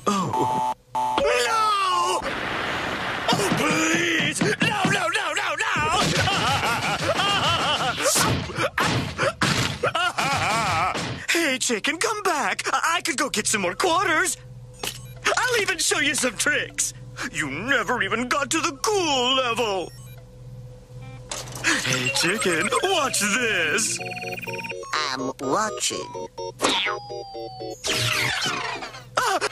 Oh. No! Oh, please! No, no, no, no, no! Hey, chicken, come back. I could go get some more quarters. I'll even show you some tricks. You never even got to the cool level. Hey, chicken, watch this. I'm watching. Ah!